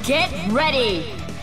Get ready!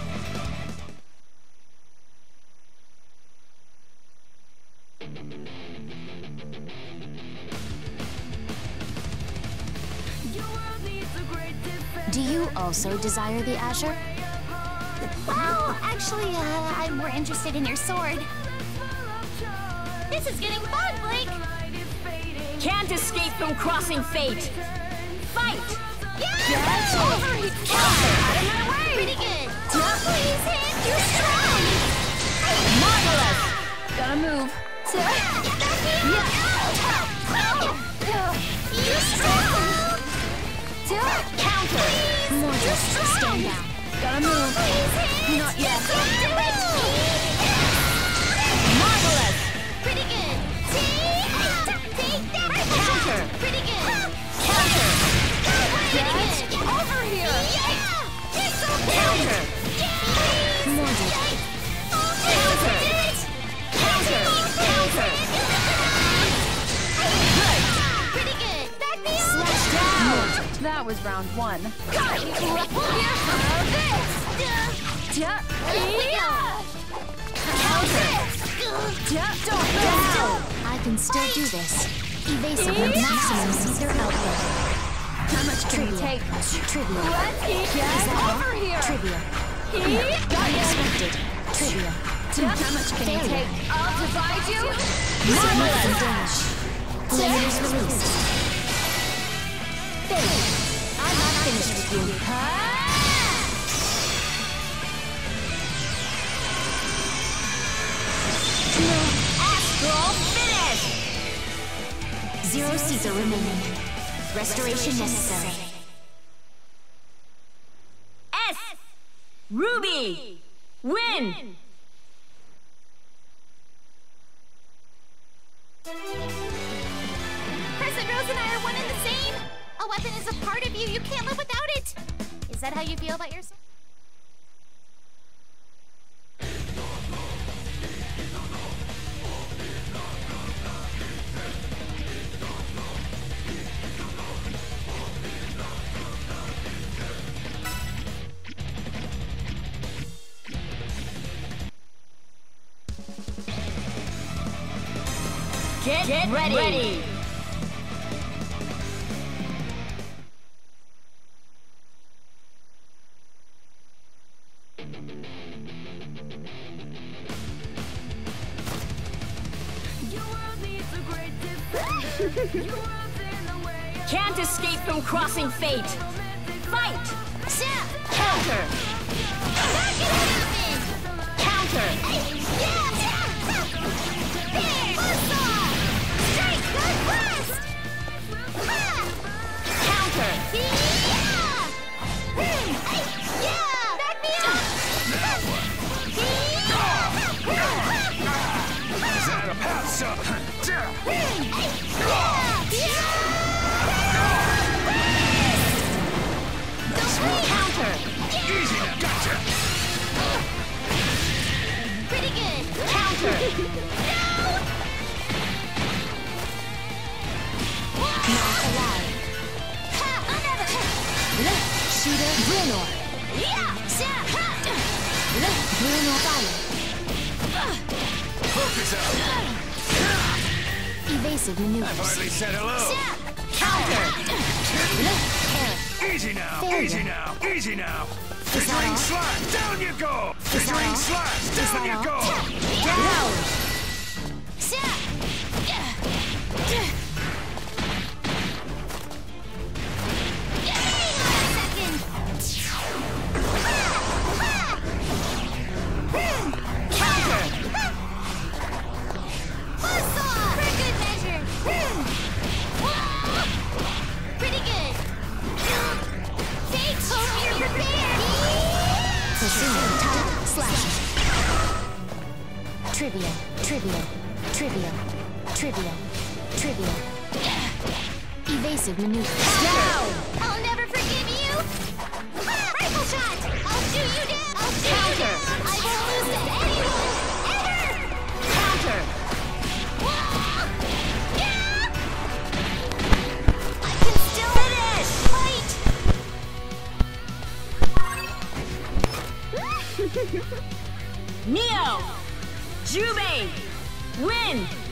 Do you also desire the Azure? Well, actually, I'm more interested in your sword. This is getting fun, Blake! Can't escape from crossing fate! Fight! Yeah! Get over here! Counter! Out of my way! Pretty good! Please hit! You're strong! Marvelous! Gotta move. You're strong! Counter! More You're strong! stand down. Gotta move. Please hit! Not yet. Do it! Marvelous! Pretty good! Take that! Counter! Pretty good! Counter! Pretty good! Over here! Yeah! You're so good! Counter! More Counter! Counter! Counter! Pretty good! Back me up! Slash down! That was round one. Got it! Yeah. Down! I can still do this. Evasive will maximum Caesar output. How much can you take? Trivia. Get over here! Trivia. Unexpected. Trivia. How much can you take? I'll divide you! Significant damage. Limiters released. Failure. I'm not finished with you. Astral finish! Zero Caesar remaining. Restoration necessary. S! Ruby! Win! President Rose and I are one and the same! A weapon is a part of you. You can't live without it! Is that how you feel about yourself? Get ready! Can't escape from crossing fate! Fight! Counter! Counter! Counter! Is that a pass up? Counter! Easy now, gotcha! Pretty good! Counter! Not allowed. Shooter Bruno. Bruno fire. Focus out! Evasive I've maneuvers. hardly said hello! Counter! Easy now, Failure. easy now, easy now! Is that Flickering all? slash, down you go! Is that Flickering all? slash, Is down that you all? go! Down! Counter! Pretty good! Take home your repair! Pursuing type slash. Trivia. Trivia. Trivia. Trivia. Trivia. Evasive maneuvers. Down! I'll never forgive you! Rifle shot! I'll shoot you down! I'll shoot you Counter. down! I won't lose to anyone! Ever! Counter! I can still fight! Jubei! Win!